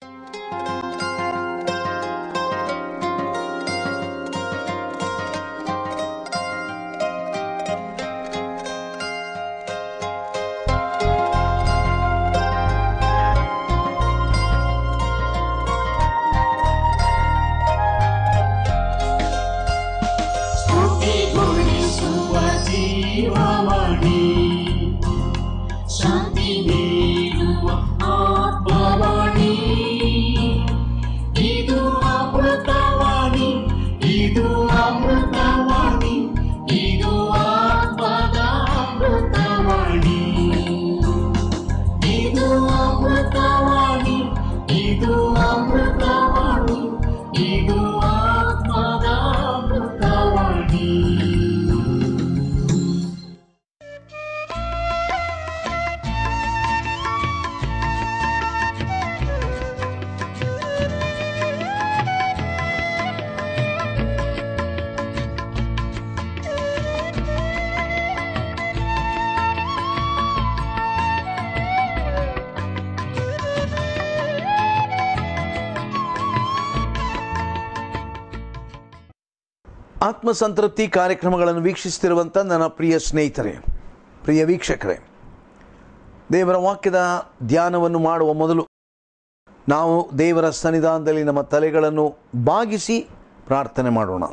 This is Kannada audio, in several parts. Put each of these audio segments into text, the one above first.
ಆತ್ಮ ಸಂತೃಪ್ತಿ ಕಾರ್ಯಕ್ರಮಗಳನ್ನು ವೀಕ್ಷಿಸ್ತಿರುವಂಥ ನನ್ನ ಪ್ರಿಯ ಸ್ನೇಹಿತರೆ, ಪ್ರಿಯ ವೀಕ್ಷಕರೇ, ದೇವರ ವಾಕ್ಯದ ಧ್ಯಾನವನ್ನು ಮಾಡುವ ಮೊದಲು ನಾವು ದೇವರ ಸನ್ನಿಧಾನದಲ್ಲಿ ನಮ್ಮ ತಲೆಗಳನ್ನು ಬಾಗಿಸಿ ಪ್ರಾರ್ಥನೆ ಮಾಡೋಣ.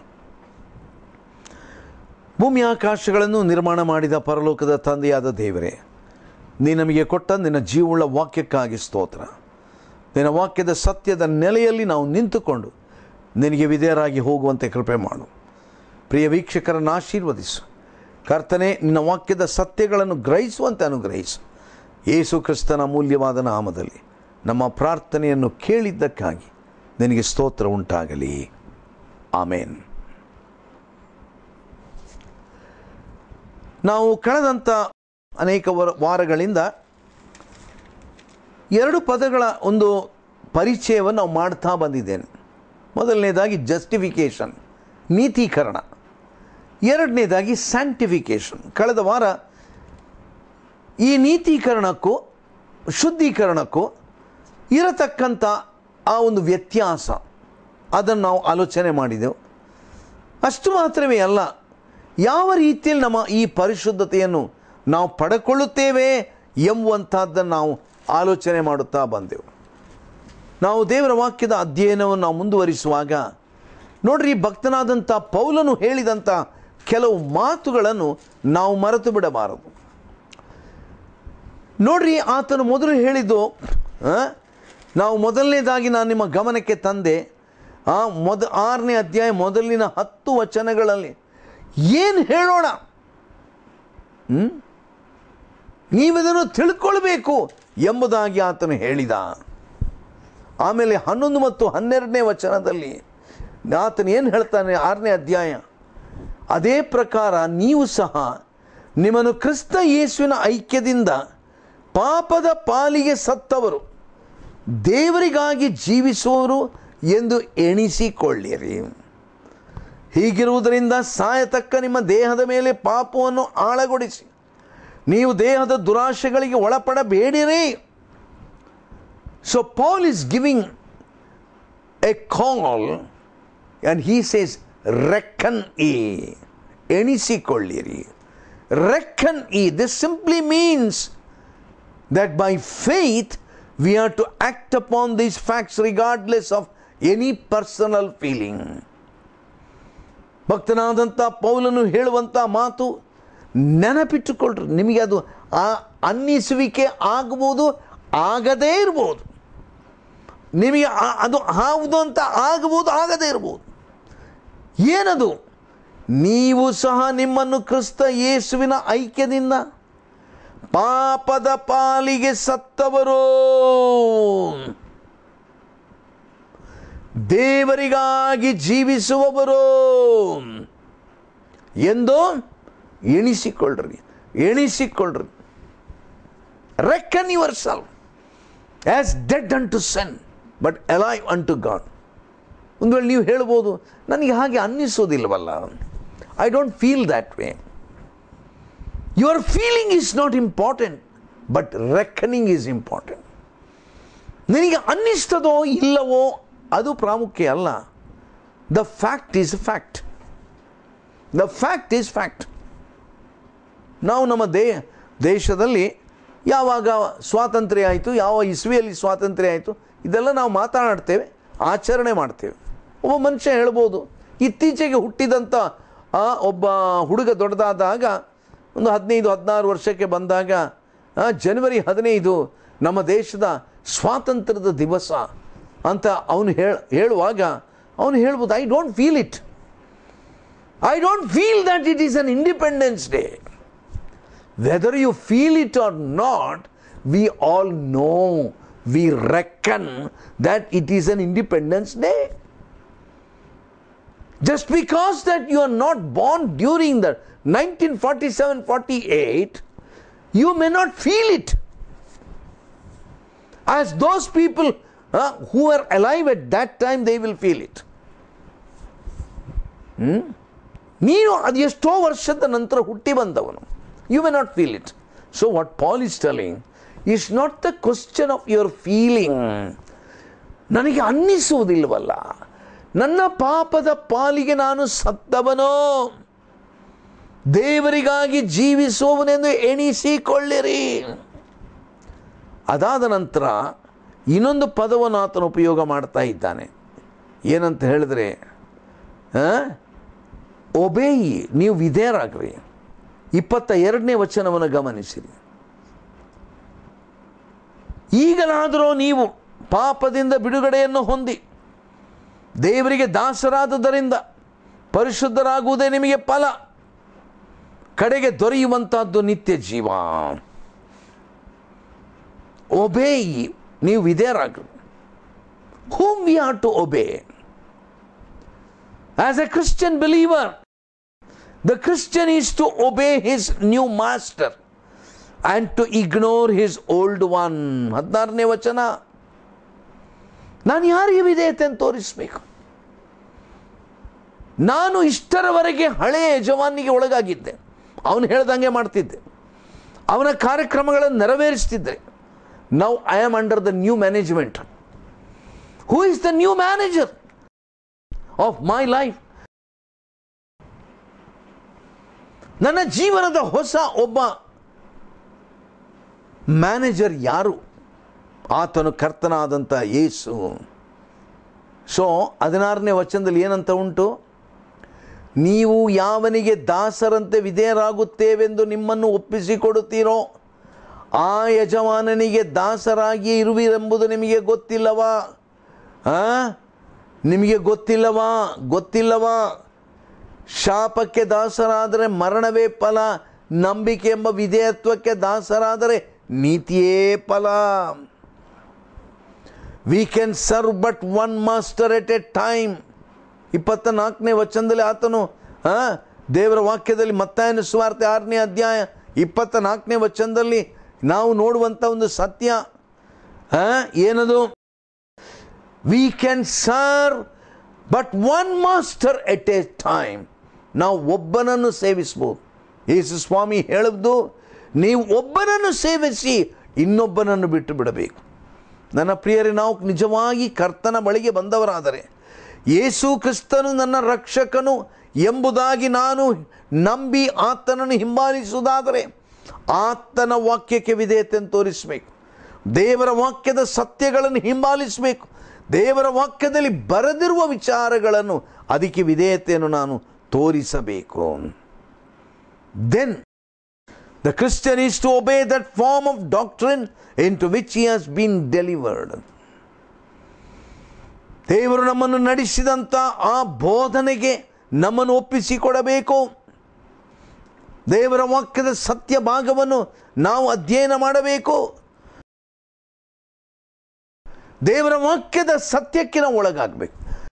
ಭೂಮಿ ಆಕಾಶಗಳನ್ನು ನಿರ್ಮಾಣ ಮಾಡಿದ ಪರಲೋಕದ ತಂದೆಯಾದ ದೇವರೇ, ನೀ ನಮಗೆ ಕೊಟ್ಟ ನಿನ್ನ ಜೀವವುಳ್ಳ ವಾಕ್ಯಕ್ಕಾಗಿ ಸ್ತೋತ್ರ. ನಿನ್ನ ವಾಕ್ಯದ ಸತ್ಯದ ನೆಲೆಯಲ್ಲಿ ನಾವು ನಿಂತುಕೊಂಡು ನಿನಗೆ ವಿಧೇಯರಾಗಿ ಹೋಗುವಂತೆ ಕೃಪೆ ಮಾಡು. ಪ್ರಿಯ ವೀಕ್ಷಕರನ್ನು ಆಶೀರ್ವದಿಸು. ಕರ್ತನೆ, ನಿನ್ನ ವಾಕ್ಯದ ಸತ್ಯಗಳನ್ನು ಗ್ರಹಿಸುವಂತೆ ಅನುಗ್ರಹಿಸು. ಯೇಸು ಕ್ರಿಸ್ತನ ಅಮೂಲ್ಯವಾದ ನಾಮದಲ್ಲಿ ನಮ್ಮ ಪ್ರಾರ್ಥನೆಯನ್ನು ಕೇಳಿದ್ದಕ್ಕಾಗಿ ನಿನಗೆ ಸ್ತೋತ್ರ ಉಂಟಾಗಲಿ. ಆಮೇನ್. ನಾವು ಕಳೆದಂಥ ಅನೇಕ ವಾರಗಳಿಂದ ಎರಡು ಪದಗಳ ಒಂದು ಪರಿಚಯವನ್ನು ನಾವು ಮಾಡ್ತಾ ಬಂದಿದ್ದೇನೆ. ಮೊದಲನೇದಾಗಿ ಜಸ್ಟಿಫಿಕೇಷನ್, ನೀತೀಕರಣ. ಎರಡನೇದಾಗಿ ಸ್ಯಾಂಟಿಫಿಕೇಷನ್. ಕಳೆದ ವಾರ ಈ ನೀತೀಕರಣಕ್ಕೂ ಶುದ್ಧೀಕರಣಕ್ಕೂ ಇರತಕ್ಕಂಥ ಆ ಒಂದು ವ್ಯತ್ಯಾಸ ಅದನ್ನು ನಾವು ಆಲೋಚನೆ ಮಾಡಿದೆವು. ಅಷ್ಟು ಮಾತ್ರವೇ ಅಲ್ಲ, ಯಾವ ರೀತಿಯಲ್ಲಿ ನಮ್ಮ ಈ ಪರಿಶುದ್ಧತೆಯನ್ನು ನಾವು ಪಡೆದುಕೊಳ್ಳುತ್ತೇವೆ ಎಂಬುವಂಥದ್ದನ್ನು ನಾವು ಆಲೋಚನೆ ಮಾಡುತ್ತಾ ಬಂದೆವು. ನಾವು ದೇವರ ವಾಕ್ಯದ ಅಧ್ಯಯನವನ್ನು ನಾವು ಮುಂದುವರಿಸುವಾಗ ನೋಡ್ರಿ, ಭಕ್ತನಾದಂಥ ಪೌಲನು ಹೇಳಿದಂಥ ಕೆಲವು ಮಾತುಗಳನ್ನು ನಾವು ಮರೆತು ಬಿಡಬಾರದು. ನೋಡ್ರಿ, ಆತನು ಮೊದಲು ಹೇಳಿದ್ದು, ನಾವು ಮೊದಲನೇದಾಗಿ ನಾನು ನಿಮ್ಮ ಗಮನಕ್ಕೆ ತಂದೆ, 6ನೇ ಅಧ್ಯಾಯ ಮೊದಲಿನ 10 ವಚನಗಳಲ್ಲಿ ಏನು ಹೇಳೋಣ, ನೀವಿದನ್ನು ತಿಳ್ಕೊಳ್ಬೇಕು ಎಂಬುದಾಗಿ ಆತನು ಹೇಳಿದ. ಆಮೇಲೆ 11 ಮತ್ತು 12ನೇ ವಚನದಲ್ಲಿ ಆತನು ಏನು ಹೇಳ್ತಾನೆ, 6ನೇ ಅಧ್ಯಾಯ, ಅದೇ ಪ್ರಕಾರ ನೀವು ಸಹ ನಿಮ್ಮನ್ನು ಕ್ರಿಸ್ತ ಯೇಸುವಿನ ಐಕ್ಯದಿಂದ ಪಾಪದ ಪಾಲಿಗೆ ಸತ್ತವರು, ದೇವರಿಗಾಗಿ ಜೀವಿಸುವವರು ಎಂದು ಎಣಿಸಿಕೊಳ್ಳಿರಿ. ಹೀಗಿರುವುದರಿಂದ ಸಾಯತಕ್ಕ ನಿಮ್ಮ ದೇಹದ ಮೇಲೆ ಪಾಪವನ್ನು ಆಳಗೊಳಿಸಿ ನೀವು ದೇಹದ ದುರಾಶೆಗಳಿಗೆ ಒಳಪಡಬೇಡಿರಿ. So Paul is giving a call and he says, reckon ye, ಎಣಿಸಿಕೊಳ್ಳಿರಿ. Reckon ye, this simply means that by faith we are to act upon these facts regardless of any personal feeling. ಭಕ್ತನಾದಂಥ ಪೌಲನು ಹೇಳುವಂಥ ಮಾತು ನೆನಪಿಟ್ಟುಕೊಳ್ಳ್ರಿ. ನಿಮಗೆ ಅದು ಅನ್ನಿಸುವಿಕೆ ಆಗಬಹುದು, ಆಗದೇ ಇರ್ಬೋದು. ನಿಮಗೆ ಅದು ಹೌದು ಅಂತ ಆಗಬಹುದು, ಆಗದೇ ಇರ್ಬೋದು. ಏನದು? ನೀವು ಸಹ ನಿಮ್ಮನ್ನು ಕ್ರಿಸ್ತ ಯೇಸುವಿನ ಐಕ್ಯದಿಂದ ಪಾಪದ ಪಾಲಿಗೆ ಸತ್ತವರು, ದೇವರಿಗಾಗಿ ಜೀವಿಸುವವರು ಎಂದು ಎಣಿಸಿಕೊಳ್ಳ್ರಿ. Reckon yourself as dead unto sin but alive unto God. ಒಂದು ವೇಳೆ ನೀವು ಹೇಳ್ಬೋದು, ನನಗೆ ಹಾಗೆ ಅನ್ನಿಸೋದಿಲ್ವಲ್ಲ, I don't feel that way. Your feeling is not important, but reckoning is important. ನಿನಗೆ ಅನ್ನಿಸ್ತದೋ ಇಲ್ಲವೋ ಅದು ಪ್ರಾಮುಖ್ಯ ಅಲ್ಲ. The fact is fact. The fact is fact. ನಾವು ನಮ್ಮ ದೇಶದಲ್ಲಿ ಯಾವಾಗ ಸ್ವಾತಂತ್ರ್ಯ ಆಯಿತು, ಯಾವ ಇಸ್ವಿಯಲ್ಲಿ ಸ್ವಾತಂತ್ರ್ಯ ಆಯಿತು, ಇದೆಲ್ಲ ನಾವು ಮಾತನಾಡ್ತೇವೆ, ಆಚರಣೆ ಮಾಡ್ತೇವೆ. ಒಬ್ಬ ಮನುಷ್ಯ ಹೇಳ್ಬೋದು, ಇತ್ತೀಚೆಗೆ ಹುಟ್ಟಿದಂಥ ಒಬ್ಬ ಹುಡುಗ ದೊಡ್ಡದಾದಾಗ ಒಂದು 15-16 ವರ್ಷಕ್ಕೆ ಬಂದಾಗ ಜನವರಿ 15 ನಮ್ಮ ದೇಶದ ಸ್ವಾತಂತ್ರ್ಯದ ದಿವಸ ಅಂತ ಅವನು ಹೇಳುವಾಗ ಅವನು ಹೇಳ್ಬೋದು, I don't feel it. I don't feel that it is an independence day. Whether you feel it or not, we all know, we reckon that it is an independence day. Just because that you are not born during the 1947-48, you may not feel it as those people who are alive at that time, they will feel it. ನೀನು ಅದು ಎಷ್ಟೋ ವರ್ಷದ ನಂತರ ಹುಟ್ಟಿ ಬಂದವನು, you may not feel it. So what Paul is telling is not the question of your feeling. ನನಗೆ ಅನ್ನಿಸುವುದಿಲ್ಲವಲ್ಲ, ನನ್ನ ಪಾಪದ ಪಾಲಿಗೆ ನಾನು ಸತ್ತವನೋ, ದೇವರಿಗಾಗಿ ಜೀವಿಸುವವನೆಂದು ಎಣಿಸಿಕೊಳ್ಳಿರಿ. ಅದಾದ ನಂತರ ಇನ್ನೊಂದು ಪದವನ್ನು ಆತನು ಉಪಯೋಗ ಮಾಡ್ತಾ ಇದ್ದಾನೆ. ಏನಂತ ಹೇಳಿದ್ರೆ, ಒಬೇಯಿ, ನೀವು ವಿಧೇಯರಾಗ್ರಿ. 22ನೇ ವಚನವನ್ನು ಗಮನಿಸಿರಿ. ಈಗಲಾದರೂ ನೀವು ಪಾಪದಿಂದ ಬಿಡುಗಡೆಯನ್ನು ಹೊಂದಿ ದೇವರಿಗೆ ದಾಸರಾದುದರಿಂದ ಪರಿಶುದ್ಧರಾಗುವುದೇ ನಿಮಗೆ ಫಲ, ಕಡೆಗೆ ದೊರೆಯುವಂತಹದ್ದು ನಿತ್ಯ ಜೀವ. ಒಬೇಯಿ, ನೀವು ವಿಧೇಯರಾಗ್ರಿ. whom we are to obey? As a Christian believer, the Christian is to obey his new master and to ignore his old one. 16ನೇ ವಚನ. ನಾನು ಯಾರಿಗೆ ವಿಧೇಯತೆಯನ್ನು ತೋರಿಸಬೇಕು? ನಾನು ಇಷ್ಟರವರೆಗೆ ಹಳೆಯ ಯಜಮಾನಿಗೆ ಒಳಗಾಗಿದ್ದೆ, ಅವನು ಹೇಳ್ದಂಗೆ ಮಾಡ್ತಿದ್ದೆ, ಅವನ ಕಾರ್ಯಕ್ರಮಗಳನ್ನು ನೆರವೇರಿಸ್ತಿದ್ದೆ. Now I am under the new management. Who is the new manager of my life? ನನ್ನ ಜೀವನದ ಹೊಸ ಒಬ್ಬ ಮ್ಯಾನೇಜರ್ ಯಾರು? ಆತನು ಕರ್ತನಾದಂಥ ಯೇಸು. ಸೊ 16ನೇ ವಚನದಲ್ಲಿ ಏನಂತ ಉಂಟು? ನೀವು ಯಾವನಿಗೆ ದಾಸರಂತೆ ವಿಧೇಯರಾಗುತ್ತೇವೆಂದು ನಿಮ್ಮನ್ನು ಒಪ್ಪಿಸಿಕೊಡುತ್ತೀರೋ ಆ ಯಜಮಾನನಿಗೆ ದಾಸರಾಗಿ ಇರುವಿರೆಂಬುದು ನಿಮಗೆ ಗೊತ್ತಿಲ್ಲವಾ? ನಿಮಗೆ ಗೊತ್ತಿಲ್ಲವಾ? ಶಾಪಕ್ಕೆ ದಾಸರಾದರೆ ಮರಣವೇ ಫಲ, ನಂಬಿಕೆ ಎಂಬ ವಿಧೇಯತ್ವಕ್ಕೆ ದಾಸರಾದರೆ ನೀತಿಯೇ ಫಲ. We can serve but one master at a time. 24ನೇ ವಚನದಲ್ಲಿ ಆತನು ದೇವರ ವಾಕ್ಯದಲ್ಲಿ ಮತ್ತಾಯನ ಸುವಾರ್ತೆ 6ನೇ ಅಧ್ಯಾಯ 24ನೇ ವಚನದಲ್ಲಿ ನಾವು ನೋಡುವಂಥ ಒಂದು ಸತ್ಯ ಏನದು? We can serve but one master at a time. ನಾವು ಒಬ್ಬನನ್ನು ಸೇವಿಸ್ಬೋದು. ಯೇಸು ಸ್ವಾಮಿ ಹೇಳಿದ್ದು, ನೀವು ಒಬ್ಬನನ್ನು ಸೇವಿಸಿ ಇನ್ನೊಬ್ಬನನ್ನು ಬಿಟ್ಟು ಬಿಡಬೇಕು. ನನ್ನ ಪ್ರಿಯರೇ, ನಾವು ನಿಜವಾಗಿ ಕರ್ತನ ಬಳಿಗೆ ಬಂದವರಾದರೆ, ಯೇಸು ಕ್ರಿಸ್ತನು ನನ್ನ ರಕ್ಷಕನು ಎಂಬುದಾಗಿ ನಾನು ನಂಬಿ ಆತನನ್ನು ಹಿಂಬಾಲಿಸುವುದಾದರೆ ಆತನ ವಾಕ್ಯಕ್ಕೆ ವಿಧೇಯತೆಯನ್ನು ತೋರಿಸಬೇಕು. ದೇವರ ವಾಕ್ಯದ ಸತ್ಯಗಳನ್ನು ಹಿಂಬಾಲಿಸಬೇಕು. ದೇವರ ವಾಕ್ಯದಲ್ಲಿ ಬರೆದಿರುವ ವಿಚಾರಗಳನ್ನು, ಅದಕ್ಕೆ ವಿಧೇಯತೆಯನ್ನು ನಾನು ತೋರಿಸಬೇಕು. Then the Christian is to obey that form of doctrine into which he has been delivered. ದೇವರು ನಮ್ಮನ್ನು ನಡೆಸಿದಂಥ ಆ ಬೋಧನೆಗೆ ನಮ್ಮನ್ನು ಒಪ್ಪಿಸಿಕೊಡಬೇಕು. ದೇವರ ವಾಕ್ಯದ ಸತ್ಯ ಭಾಗವನ್ನು ನಾವು ಅಧ್ಯಯನ ಮಾಡಬೇಕು. ದೇವರ ವಾಕ್ಯದ ಸತ್ಯಕ್ಕೆ ನಾವು ಒಳಗಾಗಬೇಕು.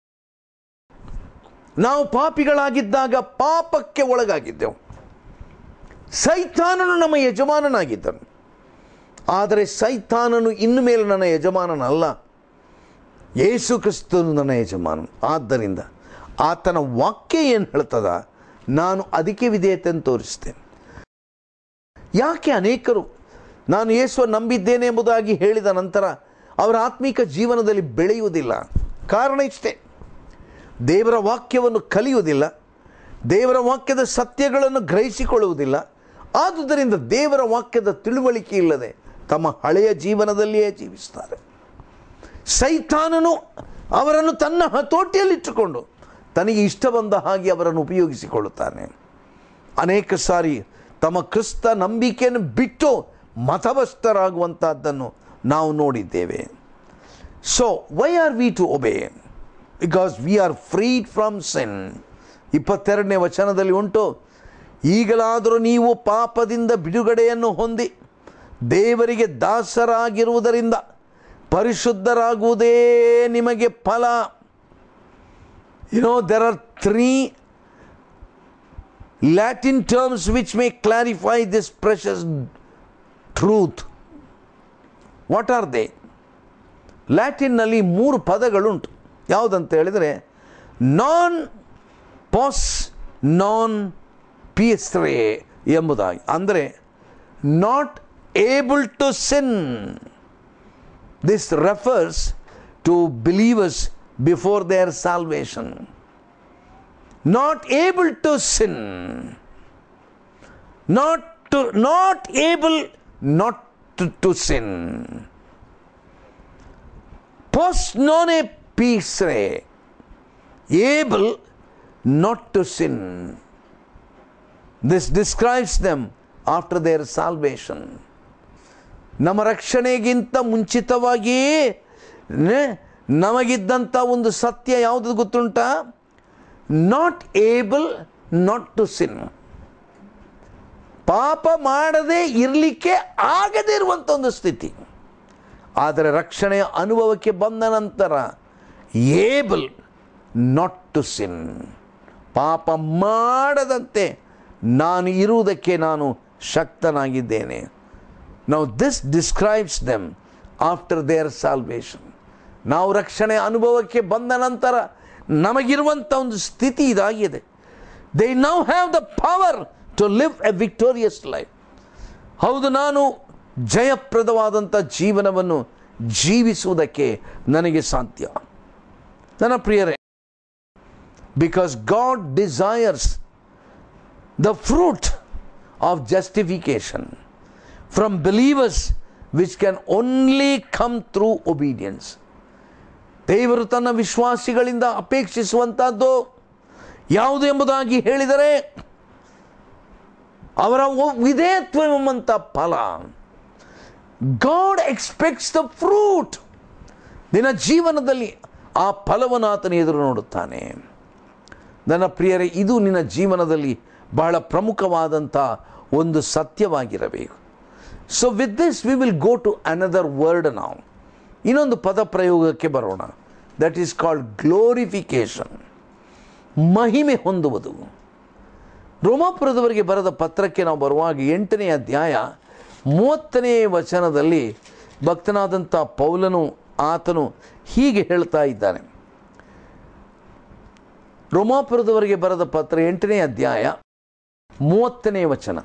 ನಾವು ಪಾಪಿಗಳಾಗಿದ್ದಾಗ ಪಾಪಕ್ಕೆ ಒಳಗಾಗಿದ್ದೆವು. ಸೈತಾನನು ನಮ್ಮ ಯಜಮಾನನಾಗಿದ್ದನು. ಆದರೆ ಸೈತಾನನು ಇನ್ನು ಮೇಲೆ ನನ್ನ ಯಜಮಾನನಲ್ಲ, ಯೇಸು ಕ್ರಿಸ್ತನು ನನ್ನ ಯಜಮಾನನು. ಆದ್ದರಿಂದ ಆತನ ವಾಕ್ಯ ಏನು ಹೇಳ್ತದ, ನಾನು ಅದಕ್ಕೆ ವಿಧೇಯತೆಯನ್ನು ತೋರಿಸ್ತೇನೆ. ಯಾಕೆ ಅನೇಕರು ನಾನು ಯೇಸು ನಂಬಿದ್ದೇನೆ ಎಂಬುದಾಗಿ ಹೇಳಿದ ನಂತರ ಅವರ ಆತ್ಮಿಕ ಜೀವನದಲ್ಲಿ ಬೆಳೆಯುವುದಿಲ್ಲ. ಕಾರಣ ಇಷ್ಟೇ, ದೇವರ ವಾಕ್ಯವನ್ನು ಕಲಿಯುವುದಿಲ್ಲ, ದೇವರ ವಾಕ್ಯದ ಸತ್ಯಗಳನ್ನು ಗ್ರಹಿಸಿಕೊಳ್ಳುವುದಿಲ್ಲ. ಆದುದರಿಂದ ದೇವರ ವಾಕ್ಯದ ತಿಳುವಳಿಕೆ ಇಲ್ಲದೆ ತಮ್ಮ ಹಳೆಯ ಜೀವನದಲ್ಲಿಯೇ ಜೀವಿಸ್ತಾರೆ. ಸೈತಾನನು ಅವರನ್ನು ತನ್ನ ಹತೋಟಿಯಲ್ಲಿಟ್ಟುಕೊಂಡು ತನಗೆ ಇಷ್ಟ ಬಂದ ಹಾಗೆ ಅವರನ್ನು ಉಪಯೋಗಿಸಿಕೊಳ್ಳುತ್ತಾನೆ. ಅನೇಕ ಸಾರಿ ತಮ್ಮ ಕ್ರಿಸ್ತ ನಂಬಿಕೆಯನ್ನು ಬಿಟ್ಟು ಮತಭ್ರಷ್ಟರಾಗುವಂಥದ್ದನ್ನು ನಾವು ನೋಡಿದ್ದೇವೆ. So why are we to obey? Because we are freed from sin. 22ನೇ ವಚನದಲ್ಲಿ ಉಂಟು, ಈಗಲಾದರೂ ನೀವು ಪಾಪದಿಂದ ಬಿಡುಗಡೆಯನ್ನು ಹೊಂದಿ ದೇವರಿಗೆ ದಾಸರಾಗಿರುವುದರಿಂದ ಪರಿಶುದ್ಧರಾಗುವುದೇ ನಿಮಗೆ ಫಲ. There are 3 Latin terms which may clarify this precious truth. What are they? ಲ್ಯಾಟಿನ್ನಲ್ಲಿ 3 ಪದಗಳುಂಟು. ಯಾವುದಂತ ಹೇಳಿದರೆ ನಾನ್ ಪಾಸ್ ನಾನ್ ಪಿಯಸ್ರೆ ಎಂಬುದಾಗಿ. ಅಂದರೆ not able to sin. This refers to believers before their salvation. Not able to sin, not able not to sin. Post non pisre, able not to sin. This describes them after their salvation. ನಮ್ಮ ರಕ್ಷಣೆಗಿಂತ ಮುಂಚಿತವಾಗಿಯೇ ನಮಗಿದ್ದಂಥ ಒಂದು ಸತ್ಯ ಯಾವುದು ಗೊತ್ತುಂಟ? Not able not to sin. ಪಾಪ ಮಾಡದೆ ಇರಲಿಕ್ಕೆ ಆಗದೇ ಇರುವಂಥ ಒಂದು ಸ್ಥಿತಿ. ಆದರೆ ರಕ್ಷಣೆಯ ಅನುಭವಕ್ಕೆ ಬಂದ ನಂತರ ಏಬಲ್ ನಾಟ್ ಟು ಸಿನ್, ಪಾಪ ಮಾಡದಂತೆ ನಾನು ಇರುವುದಕ್ಕೆ ನಾನು ಶಕ್ತನಾಗಿದ್ದೇನೆ. Now this describes them after their salvation. ನಾವು ರಕ್ಷಣೆಯ ಅನುಭವಕ್ಕೆ ಬಂದ ನಂತರ ನಮಗಿರುವಂಥ ಒಂದು ಸ್ಥಿತಿ ಇದಾಗಿದೆ. They now have the power to live a victorious life. ಹೌದು, ನಾನು ಜಯಪ್ರದವಾದಂಥ ಜೀವನವನ್ನು ಜೀವಿಸುವುದಕ್ಕೆ ನನಗೆ ಸಾಧ್ಯ. ನನ್ನ ಪ್ರಿಯರೇ, because God desires the fruit of justification from believers which can only come through obedience. ದೇವರು ತನ್ನ ವಿಶ್ವಾಸಿಗಳಿಂದ ಅಪೇಕ್ಷಿಸುವಂಥದ್ದು ಯಾವುದು ಎಂಬುದಾಗಿ ಹೇಳಿದರೆ ಅವರ ವಿಧೇಯತ್ವವೆಂಬಂಥ ಫಲ. God expects the fruit. ನಿನ್ನ ಜೀವನದಲ್ಲಿ ಆ ಫಲವನ್ನು ಆತನ ಎದುರು ನೋಡುತ್ತಾನೆ. ನನ್ನ ಪ್ರಿಯರೇ, ಇದು ನಿನ್ನ ಜೀವನದಲ್ಲಿ ಬಹಳ ಪ್ರಮುಖವಾದಂಥ ಒಂದು ಸತ್ಯವಾಗಿರಬೇಕು. So with this we will go to another word ನಾವು. ಇನ್ನೊಂದು ಪದ ಪ್ರಯೋಗಕ್ಕೆ ಬರೋಣ. That is called glorification. ಮಹಿಮೆ ಹೊಂದುವುದು. ರೋಮಾಪುರದವರಿಗೆ ಬರೆದ ಪತ್ರಕ್ಕೆ ನಾವು ಬರುವಾಗ 8ನೇ ಅಧ್ಯಾಯ 30ನೇ ವಚನದಲ್ಲಿ ಭಕ್ತನಾದಂಥ ಪೌಲನು ಆತನು ಹೀಗೆ ಹೇಳ್ತಾ ಇದ್ದಾನೆ. ರೋಮಾಪುರದವರಿಗೆ ಬರೆದ ಪತ್ರ 8ನೇ ಅಧ್ಯಾಯ 30ನೇ ವಚನ.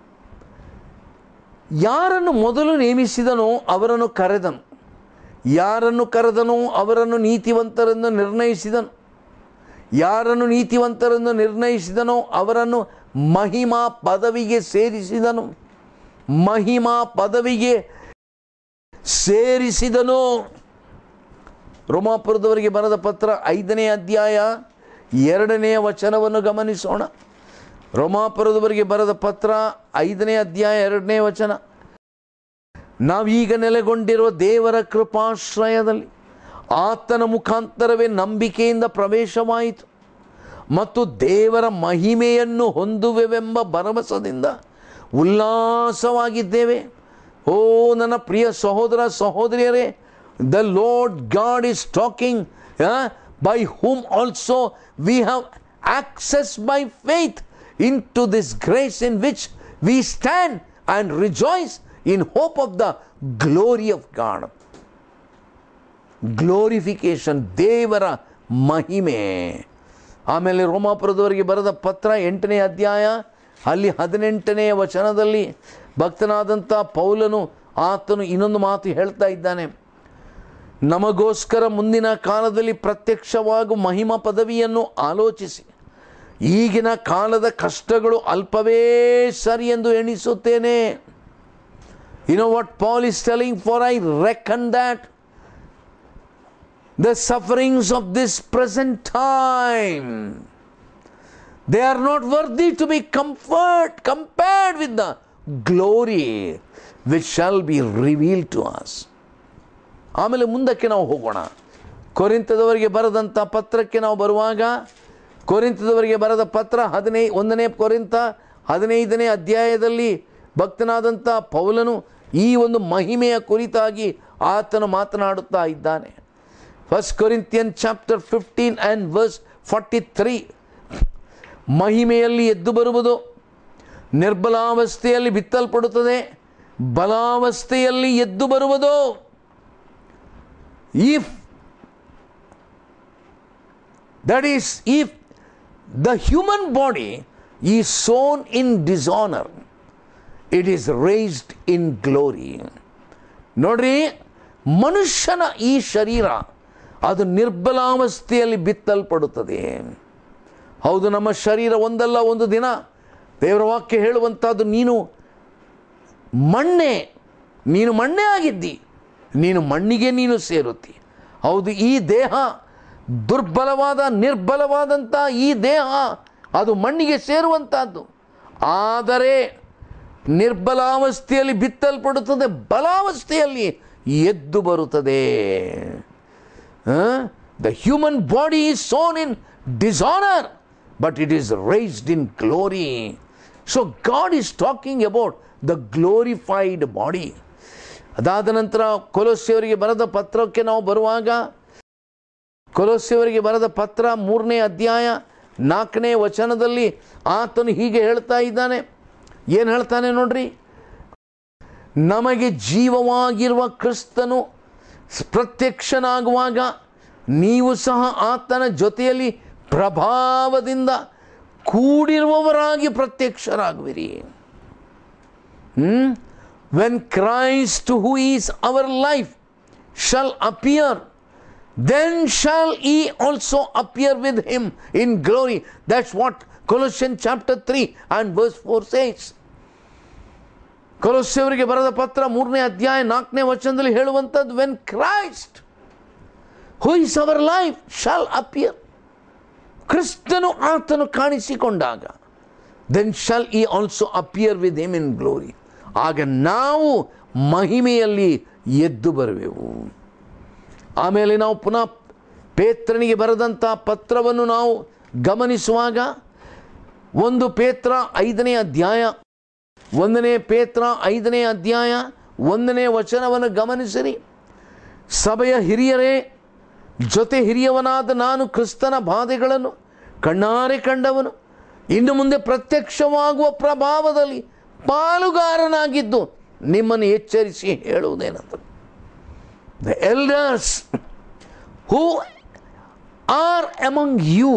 ಯಾರನ್ನು ಮೊದಲು ನೇಮಿಸಿದನೋ ಅವರನ್ನು ಕರೆದನು, ಯಾರನ್ನು ಕರೆದನೋ ಅವರನ್ನು ನೀತಿವಂತರೆಂದು ನಿರ್ಣಯಿಸಿದನು, ಯಾರನ್ನು ನೀತಿವಂತರೆಂದು ನಿರ್ಣಯಿಸಿದನೋ ಅವರನ್ನು ಮಹಿಮಾ ಪದವಿಗೆ ಸೇರಿಸಿದನು, ಮಹಿಮಾ ಪದವಿಗೆ ಸೇರಿಸಿದನು. ರೋಮಾಪುರದವರಿಗೆ ಬರೆದ ಪತ್ರ 5ನೇ ಅಧ್ಯಾಯ 2ನೇ ವಚನವನ್ನು ಗಮನಿಸೋಣ. ರೋಮಾಪುರದವರಿಗೆ ಬರೆದ ಪತ್ರ 5ನೇ ಅಧ್ಯಾಯ 2ನೇ ವಚನ. ನಾವೀಗ ನೆಲೆಗೊಂಡಿರುವ ದೇವರ ಕೃಪಾಶ್ರಯದಲ್ಲಿ ಆತನ ಮುಖಾಂತರವೇ ನಂಬಿಕೆಯಿಂದ ಪ್ರವೇಶವಾಯಿತು ಮತ್ತು ದೇವರ ಮಹಿಮೆಯನ್ನು ಹೊಂದುವೆವೆಂಬ ಭರವಸದಿಂದ ಉಲ್ಲಾಸವಾಗಿದ್ದೇವೆ. ಓ ನನ್ನ ಪ್ರಿಯ ಸಹೋದರ ಸಹೋದರಿಯರೇ, the Lord God is talking by whom also we have access by faith into this grace in which we stand and rejoice in hope of the glory of God. Glorification, ದೇವರ ಮಹಿಮೆ. ಆಮೇಲೆ ರೋಮಾಪುರದವರಿಗೆ ಬರೆದ ಪತ್ರ 8ನೇ ಅಧ್ಯಾಯ ಅಲ್ಲಿ 18ನೇ ವಚನದಲ್ಲಿ ಭಕ್ತನಾದಂಥ ಪೌಲನು ಆತನು ಇನ್ನೊಂದು ಮಾತು ಹೇಳ್ತಾ ಇದ್ದಾನೆ. ನಮಗೋಸ್ಕರ ಮುಂದಿನ ಕಾಲದಲ್ಲಿ ಪ್ರತ್ಯಕ್ಷವಾಗುವ ಮಹಿಮಾ ಪದವಿಯನ್ನು ಆಲೋಚಿಸಿ ಈಗಿನ ಕಾಲದ ಕಷ್ಟಗಳು ಅಲ್ಪವೇ ಸರಿ ಎಂದು ಎಣಿಸುತ್ತೇನೆ. You know what Paul is telling? For I reckon that the sufferings of this present time, they are not worthy to be compared with the glory which shall be revealed to us. ಆಮೇಲೆ ಮುಂದಕ್ಕೆ ನಾವು ಹೋಗೋಣ. ಕೊರಿಂಥದವರಿಗೆ ಬರೆದಂಥ ಪತ್ರಕ್ಕೆ ನಾವು ಬರುವಾಗ, ಕೊರಿಂಥದವರಿಗೆ ಬರೆದ ಪತ್ರ 1ನೇ ಕೊರಿಂಥ 15ನೇ ಅಧ್ಯಾಯದಲ್ಲಿ ಭಕ್ತನಾದಂಥ ಪೌಲನು ಈ ಒಂದು ಮಹಿಮೆಯ ಕುರಿತಾಗಿ ಆತನು ಮಾತನಾಡುತ್ತಾ ಇದ್ದಾನೆ. 1 Corinthians chapter 15 and verse 43, ಮಹಿಮೆಯಲ್ಲಿ ಎದ್ದು ಬರುವುದು ನಿರ್ಬಲಾವಸ್ಥೆಯಲ್ಲಿ ಬಿತ್ತಲ್ಪಡುತ್ತದೆ, ಬಲಾವಸ್ಥೆಯಲ್ಲಿ ಎದ್ದು ಬರುವುದು. If the human body is sown in dishonor, it is raised in glory. ನೋಡ್ರಿ, ಮನುಷ್ಯನ ಈ ಶರೀರ ಅದು ನಿರ್ಬಲಾವಸ್ಥೆಯಲ್ಲಿ ಬಿತ್ತಲ್ಪಡುತ್ತದೆ. ಹೌದು, ನಮ್ಮ ಶರೀರ ಒಂದಲ್ಲ ಒಂದು ದಿನ ದೇವರ ವಾಕ್ಯ ಹೇಳುವಂಥದ್ದು, ನೀನು ಮಣ್ಣೆ ಆಗಿದ್ದಿ, ನೀನು ಮಣ್ಣಿಗೆ ನೀನು ಸೇರುತ್ತಿ. ಹೌದು, ಈ ದೇಹ ನಿರ್ಬಲವಾದಂಥ ಈ ದೇಹ ಅದು ಮಣ್ಣಿಗೆ ಸೇರುವಂಥದ್ದು. ಆದರೆ ನಿರ್ಬಲಾವಸ್ಥೆಯಲ್ಲಿ ಬಿತ್ತಲ್ಪಡುತ್ತದೆ, ಬಲಾವಸ್ಥೆಯಲ್ಲಿ ಎದ್ದು ಬರುತ್ತದೆ. The human body is sown in dishonor, but it is raised in glory. So God is talking about the glorified body. ಅದಾದ ನಂತರ ಕೊಲೊಸ್ಸೆಯವರಿಗೆ ಬರೆದ ಪತ್ರಕ್ಕೆ ನಾವು ಬರುವಾಗ, ಕೊಲೊಸ್ಸೆಯವರಿಗೆ ಬರೆದ ಪತ್ರ 3ನೇ ಅಧ್ಯಾಯ 4ನೇ ವಚನದಲ್ಲಿ ಆತನು ಹೀಗೆ ಹೇಳ್ತಾ ಇದ್ದಾನೆ. ಏನು ಹೇಳ್ತಾನೆ ನೋಡ್ರಿ, ನಮಗೆ ಜೀವವಾಗಿರುವ ಕ್ರಿಸ್ತನು ಪ್ರತ್ಯಕ್ಷನಾಗುವಾಗ ನೀವು ಸಹ ಆತನ ಜೊತೆಯಲ್ಲಿ ಪ್ರಭಾವದಿಂದ ಕೂಡಿರುವವರಾಗಿ ಪ್ರತ್ಯಕ್ಷರಾಗುವಿರಿ. When Christ, who is our life, shall appear, then shall ye also appear with him in glory. That's what Colossians chapter 3 and verse 4 says. ಕೊಲೊಸ್ಸೆಯವರಿಗೆ ಬರೆದ ಪತ್ರ 3ನೇ ಅಧ್ಯಾಯ 4ನೇ ವಚನದಲ್ಲಿ ಹೇಳುವಂಥದ್ದು, when Christ, who is our life, shall appear, ಕ್ರಿಸ್ತನು ಆತನು ಕಾಣಿಸಿಕೊಂಡಾಗ, then shall ye also appear with him in glory. ಆಗ ನಾವು ಮಹಿಮೆಯಲ್ಲಿ ಎದ್ದು ಬರುವೆವು. ಆಮೇಲೆ ನಾವು ಪುನಃ ಪೇತ್ರನಿಗೆ ಬರೆದಂಥ ಪತ್ರವನ್ನು ನಾವು ಗಮನಿಸುವಾಗ, 1 ಪೇತ್ರ 5ನೇ ಅಧ್ಯಾಯ 1ನೇ ಪೇತ್ರ 5ನೇ ಅಧ್ಯಾಯ 1ನೇ ವಚನವನ್ನು ಗಮನಿಸಿರಿ. ಸಭೆಯ ಹಿರಿಯರೇ, ಜೊತೆ ಹಿರಿಯವನಾದ ನಾನು ಕ್ರಿಸ್ತನ ಬಾಧೆಗಳನ್ನು ಕಣ್ಣಾರೆ ಕಂಡವನು, ಇನ್ನು ಮುಂದೆ ಪ್ರತ್ಯಕ್ಷವಾಗುವ ಪ್ರಭಾವದಲ್ಲಿ ಪಾಲುಗಾರನಾಗಿದ್ದು ನಿಮ್ಮನ್ನು ಎಚ್ಚರಿಸಿ ಹೇಳುವುದೇನಂತ, the elders who are among you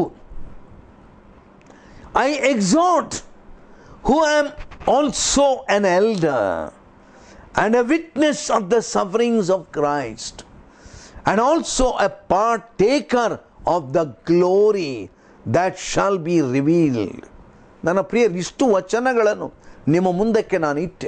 I exhort, who am also an elder and a witness of the sufferings of Christ, and also a partaker of the glory that shall be revealed. ನನ್ನ ಪ್ರಿಯರು, ಇಷ್ಟು ವಚನಗಳನ್ನು ನಿಮ್ಮ ಮುಂದಕ್ಕೆ ನಾನು ಇಟ್ಟೆ.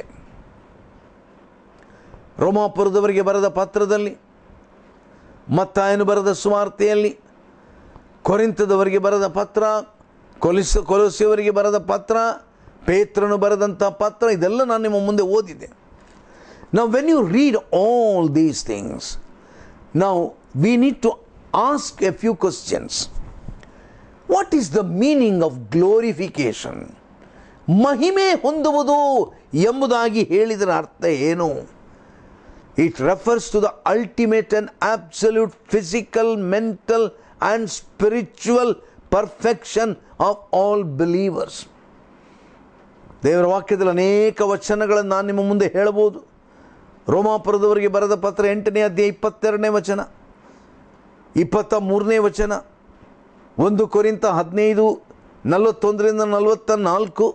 ರೋಮಾಪುರದವರಿಗೆ ಬರೆದ ಪತ್ರದಲ್ಲಿ, ಮತ್ತಾಯನು ಬರೆದ ಸುವಾರ್ತೆಯಲ್ಲಿ, ಕೊರಿಂಥದವರಿಗೆ ಬರೆದ ಪತ್ರ, ಕೊಲೊಸ್ಸೆಯವರಿಗೆ ಬರೆದ ಪತ್ರ, ಪೇತ್ರನು ಬರೆದಂಥ ಪತ್ರ, ಇದೆಲ್ಲ ನಾನು ನಿಮ್ಮ ಮುಂದೆ ಓದಿದೆ. Now when you read all these things, now we need to ask a few questions. What is the meaning of glorification? ಮಹಿಮೆ ಹೊಂದುವುದು ಎಂಬುದಾಗಿ ಹೇಳಿದರ ಅರ್ಥ ಏನು? It refers to the ultimate and absolute physical, mental and spiritual perfection of all believers. ದೇವರ ವಾಕ್ಯದಲ್ಲಿ ಅನೇಕ ವಚನಗಳನ್ನು ನಾನು ನಿಮ್ಮ ಮುಂದೆ ಹೇಳಬಹುದು. ರೋಮಾಪುರದವರಿಗೆ ಬರೆದ ಪತ್ರ 8ನೇ ಅಧ್ಯಾಯ 22ನೇ ವಚನ, 23ನೇ ವಚನ, 1 ಕೊರಿಂಥ 15:41-44,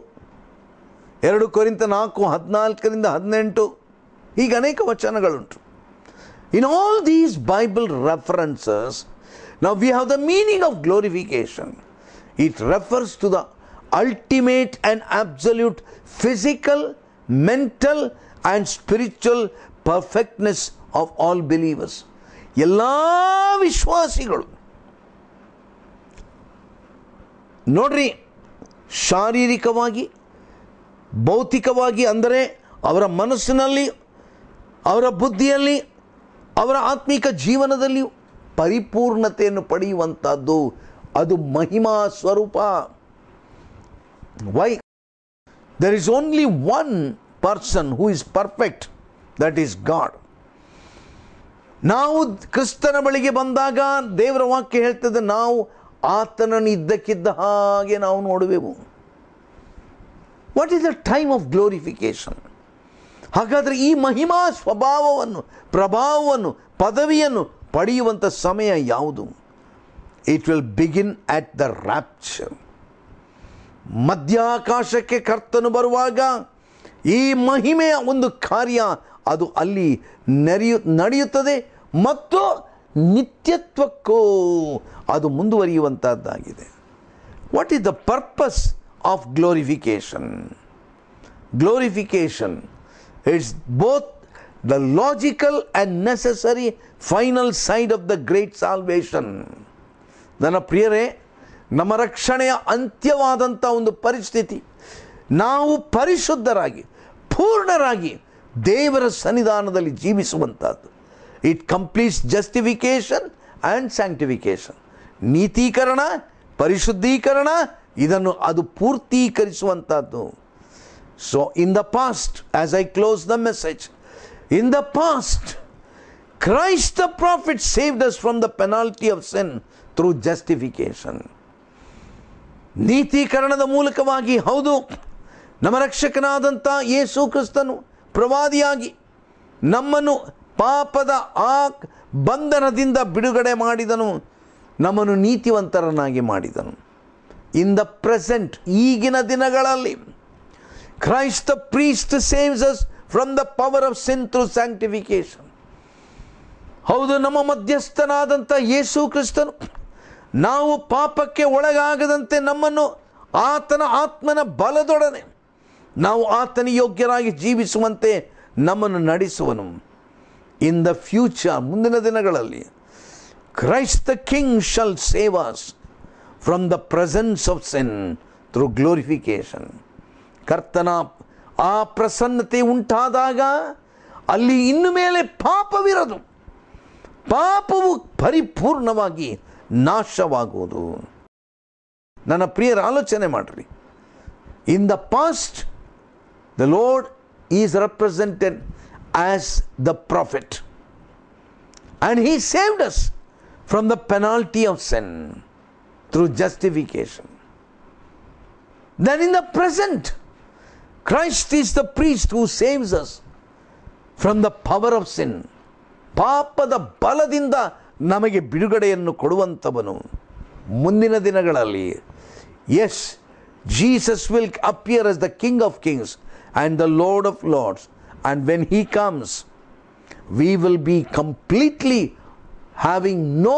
2 ಕೊರಿಂಥ 4:14-18, ಹೀಗೆ ಅನೇಕ ವಚನಗಳುಂಟು. In all these Bible references, now we have the meaning of glorification. It refers to the ultimate and absolute physical, mental and spiritual perfectness of all believers. ಎಲ್ಲ ವಿಶ್ವಾಸಿಗಳು ನೋಡ್ರಿ, ಶಾರೀರಿಕವಾಗಿ, ಭೌತಿಕವಾಗಿ, ಅಂದರೆ ಅವರ ಮನಸ್ಸಿನಲ್ಲಿ, ಅವರ ಬುದ್ಧಿಯಲ್ಲಿ, ಅವರ ಆತ್ಮಿಕ ಜೀವನದಲ್ಲಿ ಪರಿಪೂರ್ಣತೆಯನ್ನು ಪಡೆಯುವಂಥದ್ದು ಅದು ಮಹಿಮಾ ಸ್ವರೂಪ. Why? There is only one person who is perfect, that is God. ನಾವು ಕ್ರಿಸ್ತನ ಬಳಿಗೆ ಬಂದಾಗ ದೇವರ ವಾಕ್ಯ ಹೇಳ್ತದೆ, ನಾವು ಆತನನ್ನು ಇದ್ದಕ್ಕಿದ್ದ ಹಾಗೆ ನಾವು ನೋಡುವೆವು. What is the time of glorification? ಹಾಗಾದರೆ ಈ ಮಹಿಮಾ ಸ್ವಭಾವವನ್ನು, ಪ್ರಭಾವವನ್ನು, ಪದವಿಯನ್ನು ಪಡೆಯುವಂಥ ಸಮಯ ಯಾವುದು? It will begin at the rapture. ಮಧ್ಯಾಕಾಶಕ್ಕೆ ಕರ್ತನು ಬರುವಾಗ ಈ ಮಹಿಮೆಯ ಒಂದು ಕಾರ್ಯ ಅದು ಅಲ್ಲಿ ನಡೆಯುತ್ತದೆ ಮತ್ತು ನಿತ್ಯತ್ವಕ್ಕೂ ಅದು ಮುಂದುವರಿಯುವಂಥದ್ದಾಗಿದೆ. What is the purpose of glorification? Glorification it's both the logical and necessary final side of the great salvation. ನನ್ನ ಪ್ರಿಯರೇ, ನಮ್ಮ ರಕ್ಷಣೆಯ ಅಂತ್ಯವಾದಂಥ ಒಂದು ಪರಿಸ್ಥಿತಿ, ನಾವು ಪರಿಶುದ್ಧರಾಗಿ ಪೂರ್ಣರಾಗಿ ದೇವರ ಸನ್ನಿಧಾನದಲ್ಲಿ ಜೀವಿಸುವಂಥದ್ದು. It completes justification and sanctification. ನೀತೀಕರಣ, ಪರಿಶುದ್ಧೀಕರಣ, ಇದನ್ನು ಅದು ಪೂರ್ತೀಕರಿಸುವಂಥದ್ದು. So in the past, as I close the message, in the past Christ the prophet saved us from the penalty of sin through justification. ನೀತೀಕರಣದ ಮೂಲಕವಾಗಿ, ಹೌದು, ನಮ್ಮ ರಕ್ಷಕನಾದಂಥ ಯೇಸು ಕ್ರಿಸ್ತನು ಪ್ರವಾದಿಯಾಗಿ ನಮ್ಮನ್ನು ಪಾಪದ ಆ ಬಂಧನದಿಂದ ಬಿಡುಗಡೆ ಮಾಡಿದನು, ನಮ್ಮನ್ನು ನೀತಿವಂತರನ್ನಾಗಿ ಮಾಡಿದನು. ಇನ್ ದ ಪ್ರೆಸೆಂಟ್, ಈಗಿನ ದಿನಗಳಲ್ಲಿ, Christ the priest saves us from the power of sin through sanctification. ಹೌದು, ನಮ್ಮ ಮಧ್ಯಸ್ಥನಾದಂಥ ಯೇಸು ಕ್ರಿಸ್ತನು ನಾವು ಪಾಪಕ್ಕೆ ಒಳಗಾಗದಂತೆ ನಮ್ಮನ್ನು ಆತನ ಆತ್ಮನ ಬಲದೊಡನೆ ನಾವು ಆತನ ಯೋಗ್ಯರಾಗಿ ಜೀವಿಸುವಂತೆ ನಮ್ಮನ್ನು ನಡೆಸುವನು. ಇನ್ ದ ಫ್ಯೂಚರ್, ಮುಂದಿನ ದಿನಗಳಲ್ಲಿ, Christ the king shall save us from the presence of sin through glorification. ಕರ್ತನ ಆ ಪ್ರಸನ್ನತೆ ಉಂಟಾದಾಗ ಅಲ್ಲಿ ಇನ್ನು ಮೇಲೆ ಪಾಪವಿರದು, ಪಾಪವು ಪರಿಪೂರ್ಣವಾಗಿ ನಾಶವಾಗುವುದು. ನನ್ನ ಪ್ರಿಯರ, ಆಲೋಚನೆ ಮಾಡಿರಿ. In the past the Lord is represented as the prophet and he saved us from the penalty of sin through justification. Then in the present Christ is the priest who saves us from the power of sin. ಪಾಪದ ಬಲದಿಂದ ನಮಗೆ ಬಿಡುಗಡೆಯನ್ನು ಕೊಡುವಂಥವನು. ಮುಂದಿನ ದಿನಗಳಲ್ಲಿ, yes, Jesus will appear as the King of Kings and the Lord of Lords, and when he comes we will be completely having no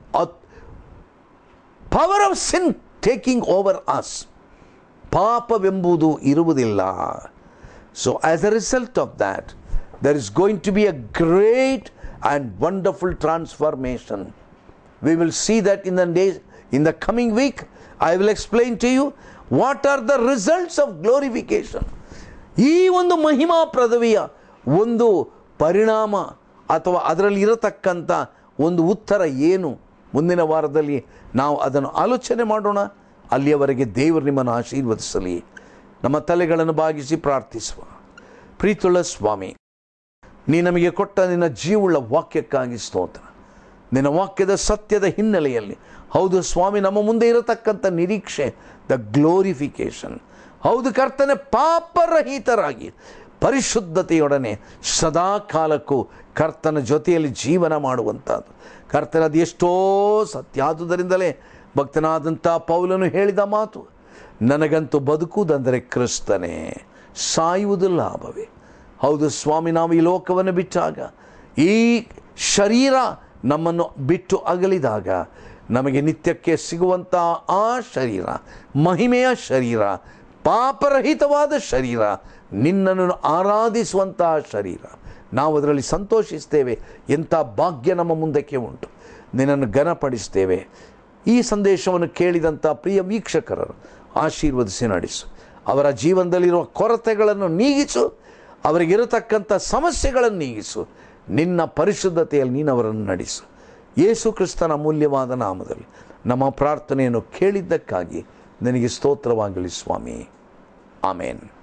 power of sin taking over us. ಪಾಪವೆಂಬುದು ಇರುವುದಿಲ್ಲ. So as a result of that, there is going to be a great and wonderful transformation. We will see that in the days, in the coming week. I will explain to you what are the results of glorification. ಈ ಒಂದು ಮಹಿಮಾ ಪದವಿಯ ಒಂದು ಪರಿಣಾಮ ಅಥವಾ ಅದರಲ್ಲಿ ಇರತಕ್ಕಂಥ ಒಂದು ಉತ್ತರ ಏನು, ಮುಂದಿನ ವಾರದಲ್ಲಿ ನಾವು ಅದನ್ನು ಆಲೋಚನೆ ಮಾಡೋಣ. ಅಲ್ಲಿಯವರೆಗೆ ದೇವರು ನಿಮ್ಮನ್ನು ಆಶೀರ್ವದಿಸಲಿ. ನಮ್ಮ ತಲೆಗಳನ್ನು ಬಾಗಿಸಿ ಪ್ರಾರ್ಥಿಸುವ. ಪ್ರೀತಿಯುಳ್ಳ ಸ್ವಾಮಿ, ನೀ ನಮಗೆ ಕೊಟ್ಟ ನಿನ್ನ ಜೀವವುಳ್ಳ ವಾಕ್ಯಕ್ಕಾಗಿ ಸ್ತೋತ್ರ. ನಿನ್ನ ವಾಕ್ಯದ ಸತ್ಯದ ಹಿನ್ನೆಲೆಯಲ್ಲಿ, ಹೌದು ಸ್ವಾಮಿ, ನಮ್ಮ ಮುಂದೆ ಇರತಕ್ಕಂಥ ನಿರೀಕ್ಷೆ ದ ಗ್ಲೋರಿಫಿಕೇಶನ್. ಹೌದು ಕರ್ತನೆ, ಪಾಪರಹಿತರಾಗಿ ಪರಿಶುದ್ಧತೆಯೊಡನೆ ಸದಾ ಕಾಲಕ್ಕೂ ಕರ್ತನ ಜೊತೆಯಲ್ಲಿ ಜೀವನ ಮಾಡುವಂಥದ್ದು. ಕರ್ತನ ಅದು ಎಷ್ಟೋ ಸತ್ಯ. ಆದುದರಿಂದಲೇ ಭಕ್ತನಾದಂಥ ಪೌಲನು ಹೇಳಿದ ಮಾತು, ನನಗಂತೂ ಬದುಕುವುದಂದರೆ ಕ್ರಿಸ್ತನೇ, ಸಾಯುವುದು ಲಾಭವೇ. ಹೌದು ಸ್ವಾಮಿ, ನಾವು ಈ ಲೋಕವನ್ನು ಬಿಟ್ಟಾಗ, ಈ ಶರೀರ ನಮ್ಮನ್ನು ಬಿಟ್ಟು ಅಗಲಿದಾಗ ನಮಗೆ ನಿತ್ಯಕ್ಕೆ ಸಿಗುವಂಥ ಆ ಶರೀರ, ಮಹಿಮೆಯ ಶರೀರ, ಪಾಪರಹಿತವಾದ ಶರೀರ, ನಿನ್ನನ್ನು ಆರಾಧಿಸುವಂತಹ ಶರೀರ, ನಾವು ಅದರಲ್ಲಿ ಸಂತೋಷಿಸ್ತೇವೆ. ಎಂಥ ಭಾಗ್ಯ ನಮ್ಮ ಮುಂದಕ್ಕೆ ಉಂಟು. ನಿನ್ನನ್ನು ಘನಪಡಿಸ್ತೇವೆ. ಈ ಸಂದೇಶವನ್ನು ಕೇಳಿದಂಥ ಪ್ರಿಯ ವೀಕ್ಷಕರನ್ನು ಆಶೀರ್ವದಿಸಿ ನಡೆಸು. ಅವರ ಜೀವನದಲ್ಲಿರುವ ಕೊರತೆಗಳನ್ನು ನೀಗಿಸು. ಅವರಿಗಿರತಕ್ಕಂಥ ಸಮಸ್ಯೆಗಳನ್ನು ನೀಗಿಸು. ನಿನ್ನ ಪರಿಶುದ್ಧತೆಯಲ್ಲಿ ನೀನು ಅವರನ್ನು ನಡೆಸು. ಯೇಸು ಕ್ರಿಸ್ತನ ಅಮೂಲ್ಯವಾದ ನಾಮದಲ್ಲಿ ನಮ್ಮ ಪ್ರಾರ್ಥನೆಯನ್ನು ಕೇಳಿದ್ದಕ್ಕಾಗಿ ನಿನಗೆ ಸ್ತೋತ್ರವಾಗಲಿ ಸ್ವಾಮಿ. ಆಮೇನ್.